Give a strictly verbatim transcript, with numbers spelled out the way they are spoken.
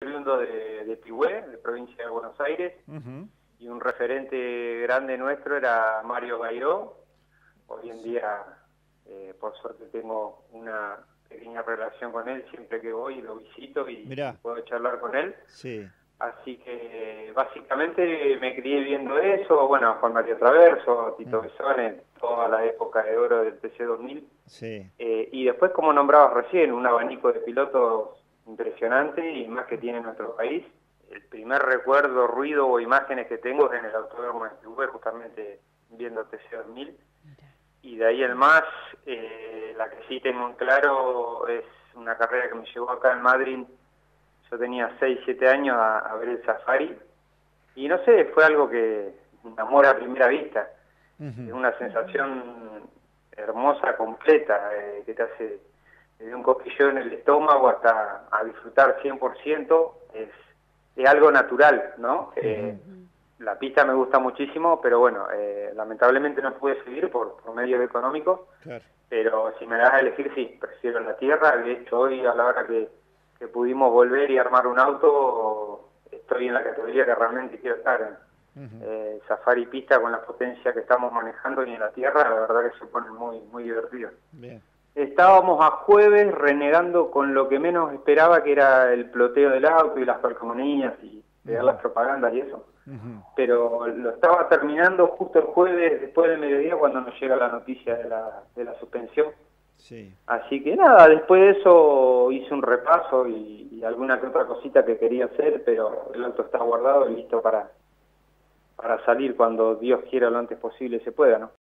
oriundo de, de Pigüé, de provincia de Buenos Aires, Uh-huh. y un referente grande nuestro era Mario Gairó. Hoy en día, eh, por suerte, tengo una pequeña relación con él, siempre que voy lo visito y, y Mirá, puedo charlar con él. sí. Así que básicamente me crié viendo eso, bueno, Juan María Traverso, Tito Mm, Besone, toda la época de oro del T C dos mil. sí. Eh, y después, como nombrabas recién, un abanico de pilotos impresionante y más que tiene nuestro país. El primer recuerdo, ruido o imágenes que tengo es en el autódromo de Pigüé, justamente viendo T C dos mil. Y de ahí en más, eh, la que sí tengo en claro es una carrera que me llevó acá en Madrid. Yo tenía seis siete años a, a ver el Safari. Y no sé, fue algo que me enamora a primera vista. Es Ujú. una sensación hermosa, completa, eh, que te hace desde un cosquilleo en el estómago hasta a disfrutar cien por ciento. Es, es algo natural, ¿no? Eh, Ujú. la pista me gusta muchísimo, pero bueno, eh, lamentablemente no pude seguir por, por medios económicos, Claro. pero si me das a elegir, sí, prefiero la tierra. De hecho, hoy a la hora que, que pudimos volver y armar un auto, estoy en la categoría que realmente quiero estar en. Ujú. Eh, safari pista con la potencia que estamos manejando y en la tierra, la verdad que se pone muy, muy divertido. Bien. Estábamos a jueves renegando con lo que menos esperaba, que era el ploteo del auto y las calcomanías y pegar las Ujú. propagandas y eso. Ujú. Pero lo estaba terminando justo el jueves, después del mediodía, cuando nos llega la noticia de la, de la suspensión. Sí. Así que nada, después de eso hice un repaso y, y alguna que otra cosita que quería hacer, pero el auto está guardado y listo para, para salir cuando Dios quiera lo antes posible se pueda, ¿no?